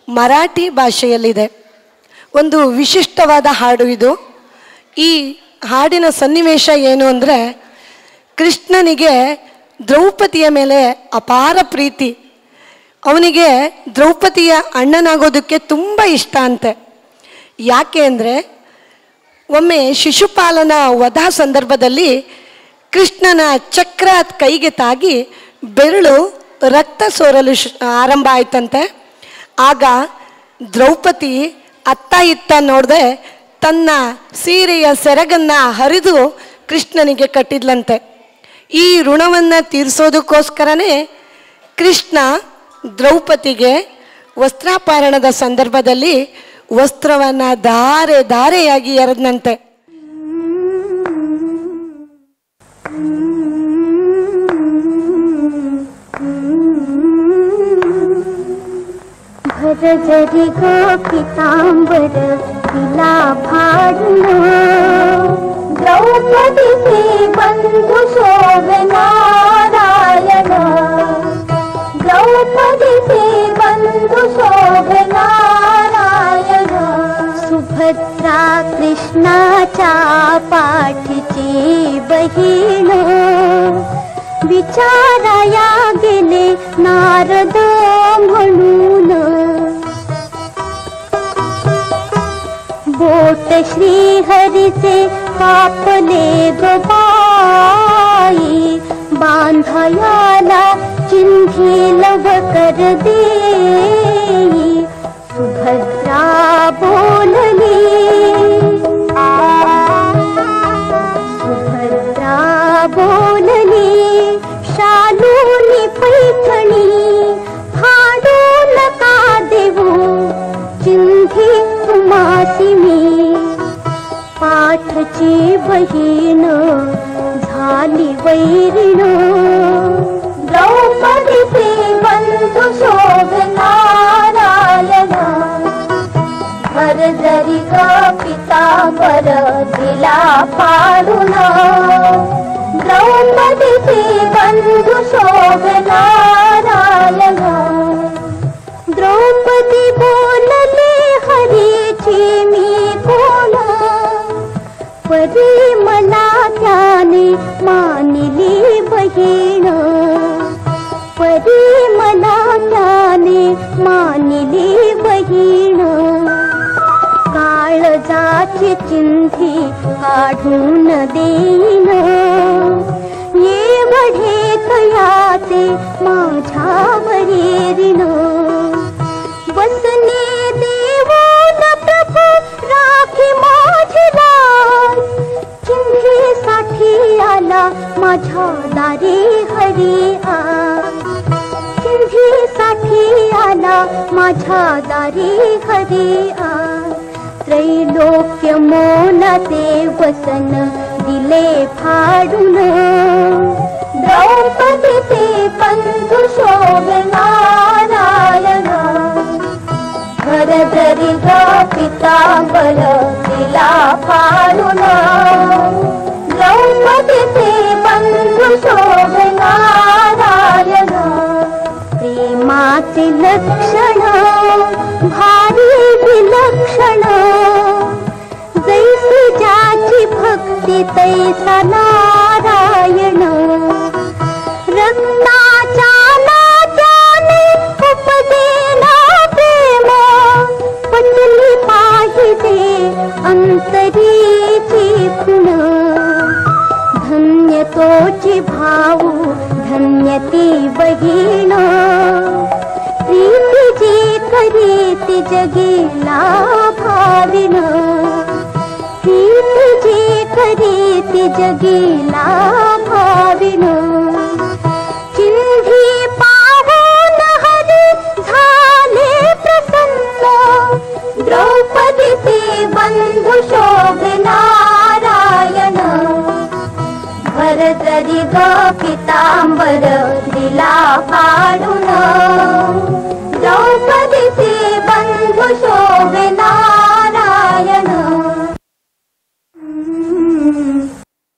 ಮರಾಠಿ ಭಾಷೆಯಲ್ಲಿದೆ. ಒಂದು ವಿಶಿಷ್ಟವಾದ ಹಾಡು ಇದು. ಈ ಹಾಡಿನ ಸನ್ನಿವೇಶ ಏನು ಅಂದರೆ, ಕೃಷ್ಣನಿಗೆ ದ್ರೌಪದಿಯ ಮೇಲೆ ಅಪಾರ ಪ್ರೀತಿ. ಅವನಿಗೆ ದ್ರೌಪದಿಯ ಅಣ್ಣನಾಗೋದಕ್ಕೆ ತುಂಬ ಇಷ್ಟ ಅಂತೆ. ಯಾಕೆ ಅಂದರೆ, ಒಮ್ಮೆ ಶಿಶುಪಾಲನ ವಧ ಸಂದರ್ಭದಲ್ಲಿ ಕೃಷ್ಣನ ಚಕ್ರ ಕೈಗೆ ತಾಗಿ ಬೆರಳು ರಕ್ತ ಸೋರಲು ಆರಂಭ ಆಯ್ತಂತೆ. ಆಗ ದ್ರೌಪದಿ ಅತ್ತ ಇತ್ತ ನೋಡದೆ ತನ್ನ ಸೀರೆಯ ಸೆರಗನ್ನು ಹರಿದು ಕೃಷ್ಣನಿಗೆ ಕಟ್ಟಿದ್ಲಂತೆ. ಈ ಋಣವನ್ನು ತೀರಿಸೋದಕ್ಕೋಸ್ಕರನೇ ಕೃಷ್ಣ ದ್ರೌಪದಿಗೆ ವಸ್ತ್ರಾಪರಣದ ಸಂದರ್ಭದಲ್ಲಿ ವಸ್ತ್ರವನ್ನು ಧಾರೆ ಧಾರೆಯಾಗಿ ಎರೆದನಂತೆ. भरजरी गोपितांबर तिला भाडलो, द्रौपदी से बंधु शोभ नारायण, द्रौपदी से बंधु शोभ नारायण. सुभद्रा कृष्णाच्या पाठीची बहीण, विचाराया गेले नारद म्हणून. बोट श्रीहरीचे कापले गोबाई, बांधायाला चिंधी लवकर देई. सुभद्रा बोलली, सुभद्रा बोलली, शालूनी पैठणी फाडू नका देऊ, चिंधी तुम्हासी मी. पाठची बहीण झाली वैरीण, द्रौपदी से बंधु शोभ नारायण. भरजरी पितांबर दिला फाडून, द्रौपदी से बंधु शोभ नारायण. द्रौपदी बोलले हरीची मी कोण, परी मला त्याने मानिली बहीण, परी मला त्याने मानिली बहीण. काळजाची चिंधी काढून देईन, एवढे तयाचे माझ्यावरी ऋण. बसने देऊन प्रभू राखी माझी लाज, चिंधीसाठी आला माझ्या दारी हरी आज, चिंधीसाठी आला माझ्या दारी हरी आज. त्रैलोक्य मोलाचे वसन दिले फाडून, द्रौपदीचे बंधु शोभ नारायण. भरजरी पितांबर तिला फाडून, द्रौपदीचे बंधु शोभ नारायण. प्रेमाचे लक्षण भारी विलक्षण, जैसी ज्याची भक्ती तैसा नारायण. रत्नाच्या नात्याने उपदेना प्रेम, पटली पाहिजे अंतरीची खुण. धन्य तोची भाऊ धन्य ती बहीण, प्रीती जी करी ती जगीला भाविण, प्रीती जी करी ती जगीला भाविण. चिंधी पाहून हरी झाले प्रसन्न, द्रौपदीचे बंधु शोभ नारायण. भरजरी पितांबर दिला फाडून, द्रौपदीचे बंधु शोभ